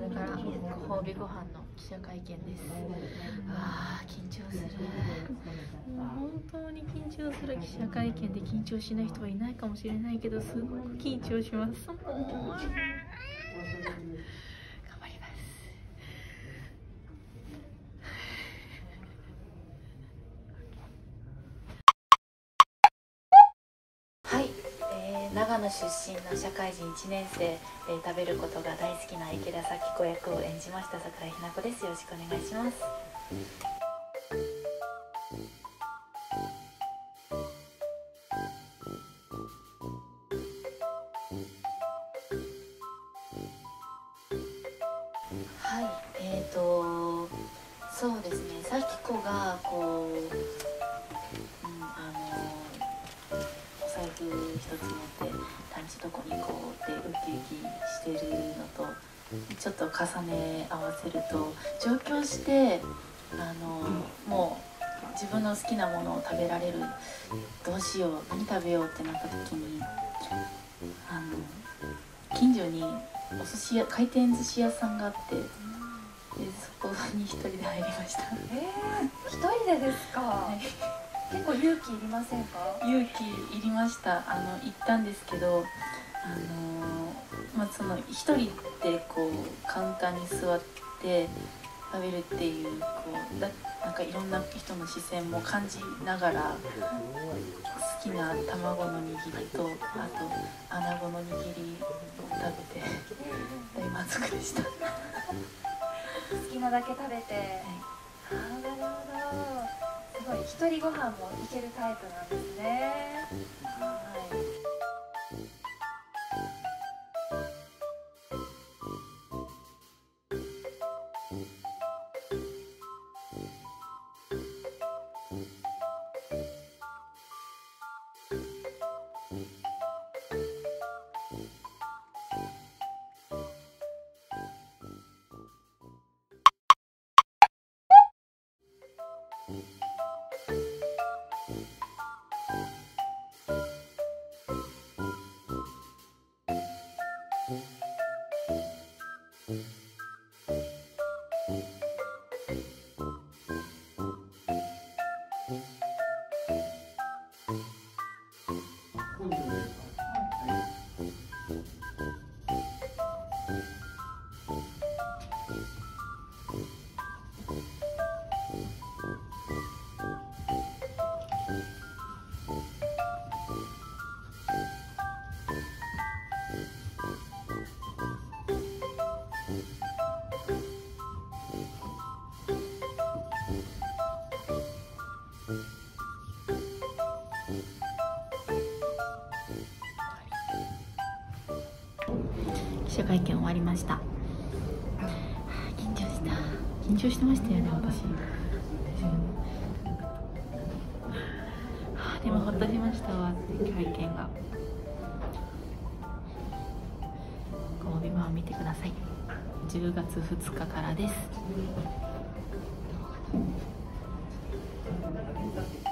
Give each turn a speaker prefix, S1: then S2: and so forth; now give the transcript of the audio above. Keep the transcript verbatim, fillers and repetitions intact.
S1: れからご褒美ご飯の記者会見です。あー緊張する。もう本当に緊張する。記者会見で緊張しない人はいないかもしれないけど、すごく緊張します。もう頑張ります。はい、えー、長野出身の社会人いちねん生、えー、食べることが大好きな池田咲子役を演じました桜井日奈子です。よろしくお願いします。はい、えーとそうですね、咲子がこう、うん、あのお財布一つ持って団地どこに行こうってウキウキしてるのとちょっと重ね合わせると、上京してあのもう自分の好きなものを食べられる、どうしよう何食べようってなった時に、あの近所にお寿司屋回転寿司屋さんがあって、でそこに一人で入りました。
S2: えー、一人でですか？はい、結構勇気いりませんか？
S1: 勇気いりました。あの行ったんですけど、あのまあその一人でこうカウンターに座って食べるっていうこうだなんかいろんな人の視線も感じながら、好きな卵の握りとあと穴子の握りを食べて大満足でした。
S2: 好きなだけ食べて、はい、あーなるほど、すごい一人ご飯もいけるタイプなんですね。はい。
S1: 記者会見終わりました。緊張した。緊張してましたよね、私。でもほっとしましたわって会見が。ご褒美版を見てください。じゅうがつふつかからです。